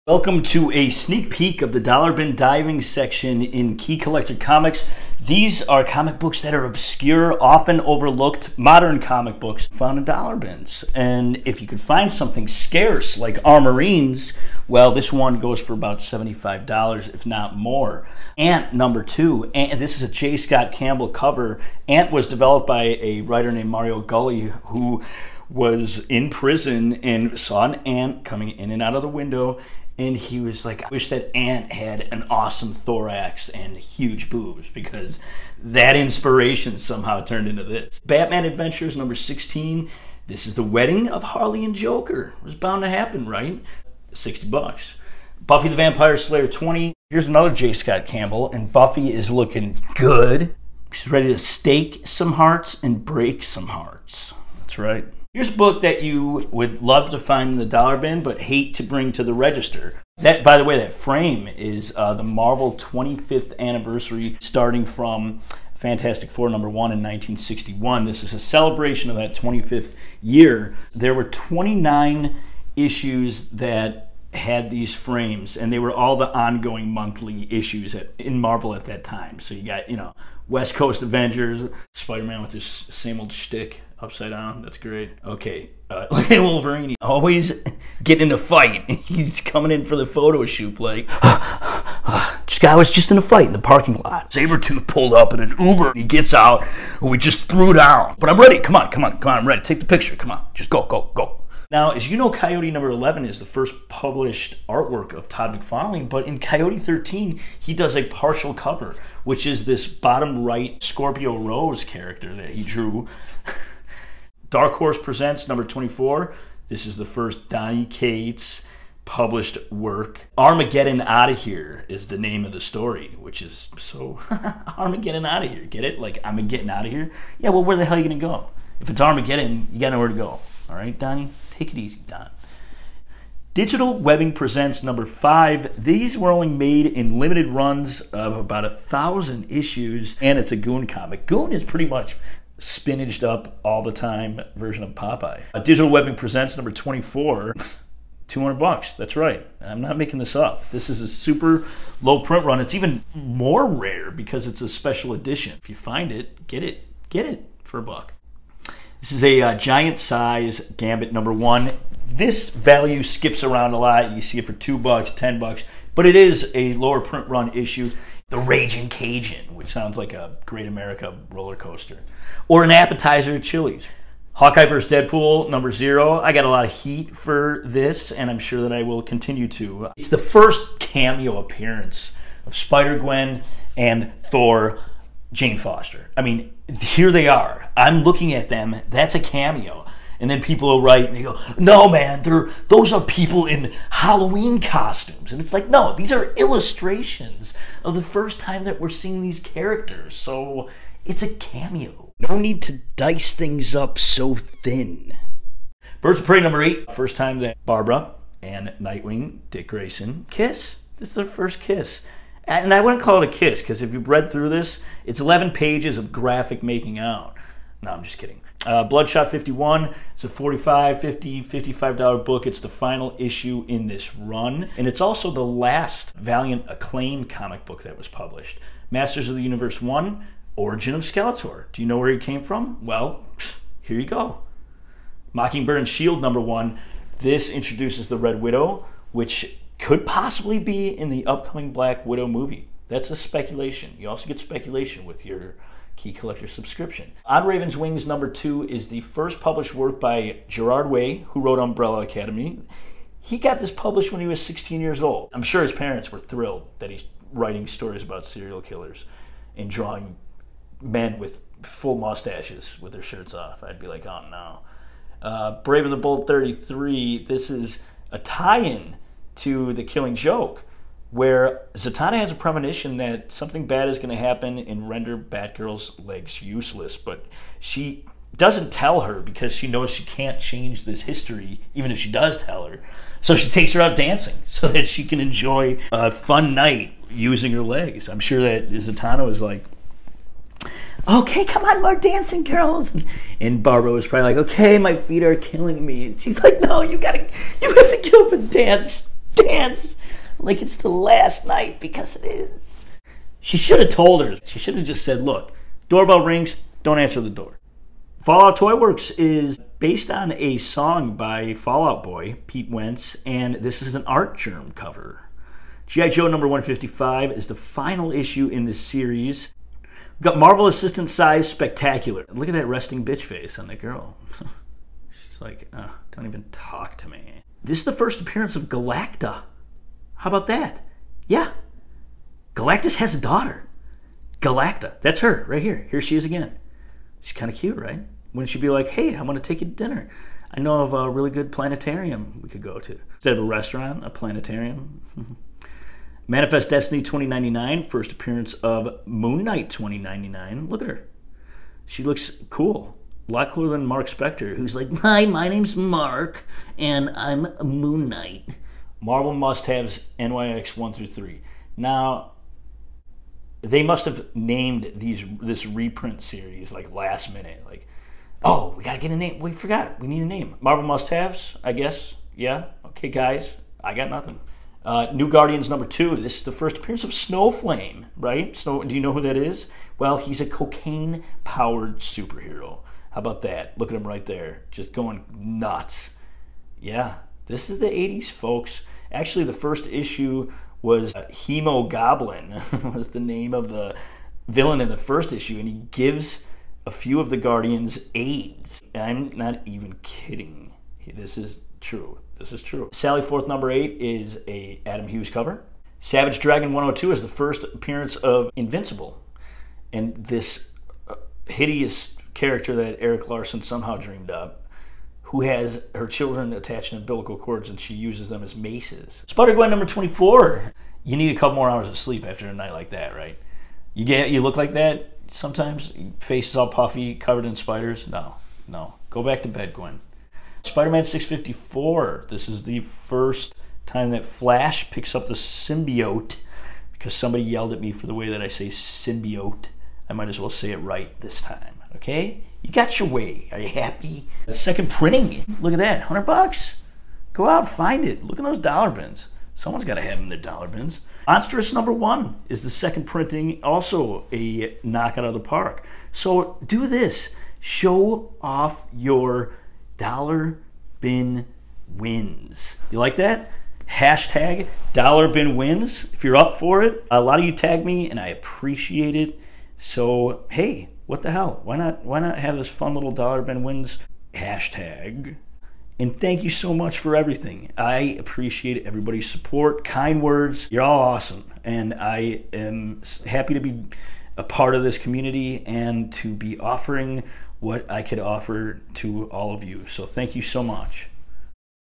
Welcome to a sneak peek of the Dollar Bin diving section in Key Collector Comics. These are comic books that are obscure, often overlooked, modern comic books found in dollar bins. And if you could find something scarce like Armorines, well, this one goes for about $75, if not more. Ant #2, and this is a J. Scott Campbell cover. Ant was developed by a writer named Mario Gully, who was in prison and saw an ant coming in and out of the window. And he was like, I wish that ant had an awesome thorax and huge boobs, because that inspiration somehow turned into this. Batman Adventures #16. This is the wedding of Harley and Joker. It was bound to happen, right? $60. Buffy the Vampire Slayer 20. Here's another J. Scott Campbell, and Buffy is looking good. She's ready to stake some hearts and break some hearts. That's right. Here's a book that you would love to find in the dollar bin, but hate to bring to the register. That, by the way, that frame is the Marvel 25th anniversary, starting from Fantastic Four #1 in 1961. This is a celebration of that 25th year. There were 29 issues that had these frames, and they were all the ongoing monthly issues in Marvel at that time. So you got, West Coast Avengers, Spider-Man with his same old shtick, upside down. That's great. Okay, look at Wolverine. He always getting in a fight. He's coming in for the photo shoot like, this guy was just in a fight in the parking lot. Sabretooth pulled up in an Uber. He gets out, and we just threw down. But I'm ready. Come on, I'm ready. Take the picture. Come on, just go. Now, as you know, Coyote #11 is the first published artwork of Todd McFarlane, but in Coyote 13, he does a partial cover, which is this bottom right Scorpio Rose character that he drew. Dark Horse presents #24. This is the first Donny Cates published work. Armageddon Outta Here is the name of the story, which is so Armageddon Outta Here. Get it? Like, I'm getting out of here? Yeah, well, where the hell are you going to go? If it's Armageddon, you got nowhere to go. All right, Donnie? Take it easy, Don. Digital Webbing presents #5. These were only made in limited runs of about 1,000 issues, and it's a Goon comic. Goon is pretty much spinached up all the time version of Popeye. Digital Webbing presents #24. $200. That's right. I'm not making this up. This is a super low print run. It's even more rare because it's a special edition. If you find it, get it. Get it for $1. This is a giant size Gambit #1. This value skips around a lot. You see it for $2, $10, but it is a lower print run issue. The Raging Cajun, which sounds like a Great America roller coaster, or an appetizer at Chili's. Hawkeye vs. Deadpool #0. I got a lot of heat for this, and I'm sure that I will continue to. It's the first cameo appearance of Spider-Gwen and Thor, Jane Foster. I mean, here they are. I'm looking at them. That's a cameo. And then people will write and they go, no, man, those are people in Halloween costumes. And it's like, no, these are illustrations of the first time that we're seeing these characters. So it's a cameo. No need to dice things up so thin. Birds of Prey #8. First time that Barbara and Nightwing, Dick Grayson, kiss. This is their first kiss. And I wouldn't call it a kiss, because if you've read through this, it's 11 pages of graphic making out. No, I'm just kidding. Bloodshot 51. It's a $45, $50, $55 book. It's the final issue in this run. And it's also the last Valiant Acclaim comic book that was published. Masters of the Universe 1, Origin of Skeletor. Do you know where he came from? Well, here you go. Mockingbird and Shield #1. This introduces the Red Widow, which could possibly be in the upcoming Black Widow movie. That's a speculation. You also get speculation with your Key Collector subscription. On Raven's Wings #2 is the first published work by Gerard Way, who wrote Umbrella Academy. He got this published when he was 16 years old. I'm sure his parents were thrilled that he's writing stories about serial killers and drawing men with full mustaches with their shirts off. I'd be like, oh no. Brave and the Bold 33. This is a tie-in to The Killing Joke, where Zatanna has a premonition that something bad is going to happen and render Batgirl's legs useless, but she doesn't tell her because she knows she can't change this history, even if she does tell her. So she takes her out dancing so that she can enjoy a fun night using her legs. I'm sure that Zatanna was like, okay, come on, more dancing, girls. And Barbara was probably like, okay, my feet are killing me. And she's like, no, you have to get up and dance dance like it's the last night, because it is. She should have told her. She should have just said, look, doorbell rings, don't answer the door. Fallout Toy Works is based on a song by Fall Out Boy, Pete Wentz, and this is an Artgerm cover. G.I. Joe number 155 is the final issue in this series. We've got Marvel Assistant Size Spectacular. Look at that resting bitch face on that girl. She's like, don't even talk to me. This is the first appearance of Galacta. How about that? Yeah. Galactus has a daughter. Galacta. That's her right here. Here she is again. She's kind of cute, right? Wouldn't she be like, hey, I want to take you to dinner. I know of a really good planetarium we could go to. Instead of a restaurant, a planetarium. Manifest Destiny 2099, first appearance of Moon Knight 2099. Look at her. She looks cool. A lot cooler than Mark Spector, who's like, hi, my name's Mark, and I'm Moon Knight. Marvel must-haves NYX 1 through 3. Now, they must have named this reprint series like last minute. Like, oh, we got to get a name. We forgot. We need a name. Marvel must-haves, I guess. Yeah. Okay, guys. I got nothing. New Guardians number 2. This is the first appearance of Snowflame, right? Do you know who that is? Well, he's a cocaine-powered superhero. How about that? Look at him right there. Just going nuts. Yeah. This is the 80s, folks. Actually, the first issue was Hemo Goblin was the name of the villain in the first issue, and he gives a few of the Guardians AIDS. I'm not even kidding. This is true. This is true. Sally Forth number 8 is a Adam Hughes cover. Savage Dragon 102 is the first appearance of Invincible, and this hideous character that Eric Larson somehow dreamed up, who has her children attached in umbilical cords, and she uses them as maces. Spider-Gwen number 24. You need a couple more hours of sleep after a night like that, right? You look like that sometimes. Face is all puffy, covered in spiders. No. Go back to bed, Gwen. Spider-Man 654. This is the first time that Flash picks up the symbiote, because somebody yelled at me for the way that I say symbiote. I might as well say it right this time, okay? You got your way. Are you happy? The second printing. Look at that. $100. Go out, find it. Look at those dollar bins. Someone's got to have them in their dollar bins. Monstrous number 1 is the second printing, also a knock out of the park. So do this. Show off your dollar bin wins. You like that? Hashtag dollar bin wins. If you're up for it, a lot of you tag me, and I appreciate it. So, hey, what the hell? Why not have this fun little dollar bin wins hashtag? And thank you so much for everything. I appreciate everybody's support, kind words. You're all awesome. And I am happy to be a part of this community and to be offering what I could offer to all of you. So thank you so much.